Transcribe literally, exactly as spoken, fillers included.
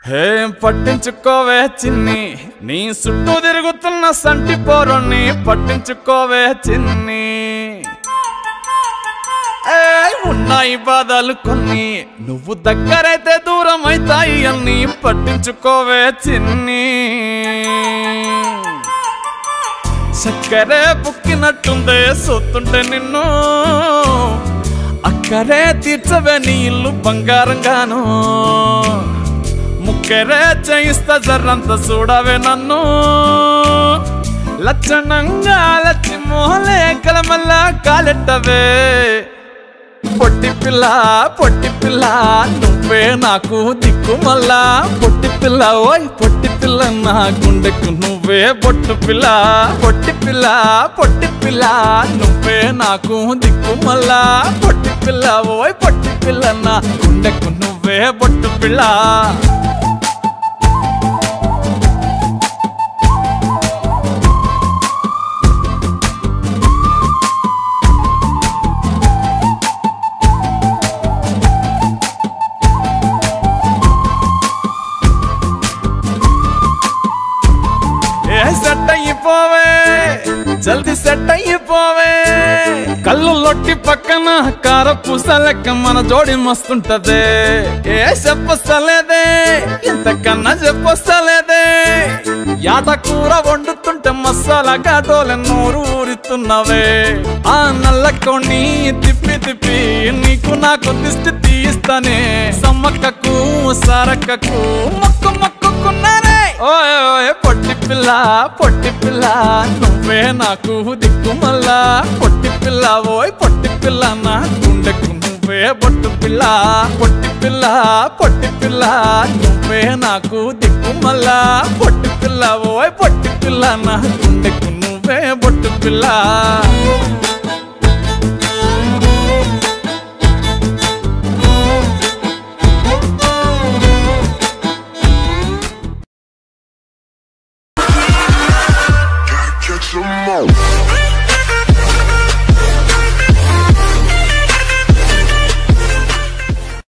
హే పట్టించుకోవే చిన్ని నీ చుట్టూ తిరుగుతున్న సంటి పోరుని పట్టించుకోవే చిన్ని ఉన్నాయి బాధలు కొన్ని నువ్వు దగ్గరైతే దూరం అవుతాయి అన్ని పట్టించుకోవే చిన్ని చక్కరే బుక్కినట్టుందే సొత్తుంటే నిన్ను అక్కరే తీర్చవే నీ ఇల్లు బంగారంగాను ముక్కరే చేయిస్తా జర్రంత చూడవే నన్ను లక్షణంగా లచ్చి మోహలే కలమల్ల కాలెట్టవే పొట్టి పిల్ల పొట్టి పిల్ల నువ్వే నాకు దిక్కు మళ్ళా పొట్టి పిల్ల ఓయ్ పొట్టి పిల్ల నా గుండెకు నువ్వే బొట్టు పిల్ల పొట్టి పిల్ల పొట్టి పిల్ల నువ్వే నాకు దిక్కు మళ్ళా పొట్టి పిల్ల ఓయ్ పొట్టి పిల్ల నా గుండెకు నువ్వే బొట్టు పిల్ల సెట్ అయిపోవే జల్దీ సెట్ అయిపోవే కళ్ళు లొట్టి పక్కన కార పూసలెక్క మన జోడి మస్తుంటదే ఏ చెప్పొస్తలేదే ఇంతకన్నా చెప్పొస్తలేదే యాట కూర వండుతుంటే మసాలా ఘాటోలే నోరు ఊరిస్తున్నవే ఆ నల్లకొని తిప్పి తిప్పి నీకు నాకు దిష్టి తీయిస్తానే సమ్మక్కకు సారక్కకు మొక్కు మొక్కుకున్నానే ఓయ్ ఓయ్ పొట్టి పిల్ల పొట్టి పిల్ల నువ్వే నాకు దిక్కు మళ్ళా పొట్టి పిల్ల ఓయ్ పొట్టి పిల్ల నా గుండెకు నువ్వే బొట్టు పిల్ల పొట్టి పిల్ల పొట్టి పిల్ల నువ్వే నాకు దిక్కు మళ్ళా పొట్టి పిల్ల ఓయ్ పొట్టి పిల్ల నా గుండెకు నువ్వే బొట్టు పిల్ల Catch 'em all.